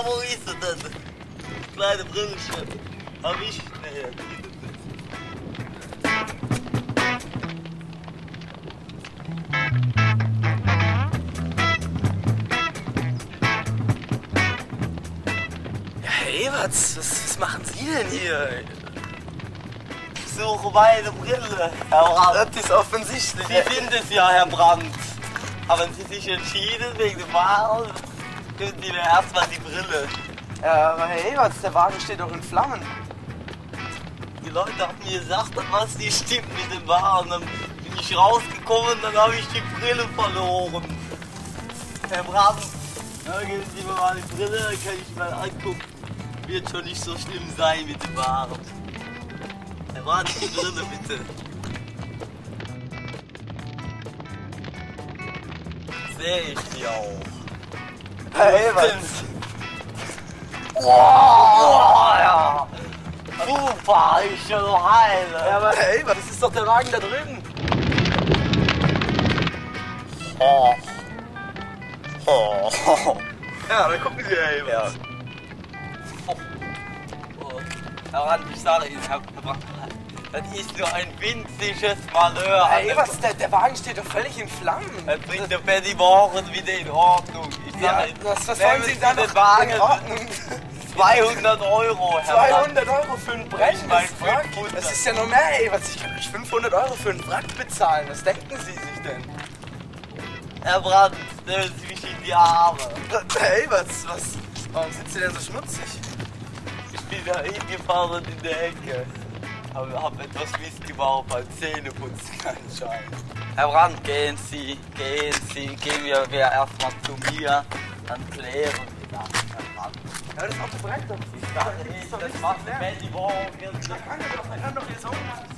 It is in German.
wo ist er denn? Kleine Brillchen. Hab ich? Nee, Hey, was machen Sie denn hier? ich suche meine Brille, Herr Brandt. Das ist offensichtlich. Sie sind es ja, Herr Brandt. Haben Sie sich entschieden wegen dem Wagen? Geben Sie mir erstmal die Brille. Ja, aber Herr Eberts, der Wagen steht doch in Flammen. Die Leute haben mir gesagt, dass was nicht stimmt mit dem Wagen. Dann bin ich rausgekommen und dann habe ich die Brille verloren. Herr Brandt, ja, geben Sie mir mal die Brille, dann kann ich mal angucken. Wird schon nicht so schlimm sein mit dem Wagen. Herr Brandt, die Brille bitte. Sehe ich die auch. Herr Eberts. Wow, ja. Super, ich schon noch heile. Ja, aber Herr Eberts, das ist doch der Wagen da drüben. Oh. Oh. Ja, dann gucken Sie, Herr Eberts. Oh. Herr Brandt, ich sage Ihnen, Herr Brandt, das ist nur ein winziges Malheur. Herr Eberts, der Wagen steht doch völlig in Flammen. Das bringt der Betty morgen wieder in Ordnung. Ich Ja, sage Ihnen, was wollen nehmen Sie da den noch Wagen? in Ordnung? 200 Euro, Herr Brandt. 200 Euro für einen brennendes Wrack? Das ist ja noch mehr, Herr Eberts. Ich kann nicht 500 Euro für einen Wrack bezahlen. Was denken Sie sich denn? Herr Brandt, nehmen Sie mich in die Arme. Herr Eberts, warum sind Sie denn so schmutzig? Ich bin da hingefahren in der Ecke. Hab etwas Mist gebaut beim Zähneputzen-Schein. Herr Brandt, gehen Sie, gehen wir erstmal zu mir, dann klären wir das, Herr Brandt. Ja, das Auto brennt doch. Ich dachte, das macht Betty morgen. Er kann doch jetzt auch.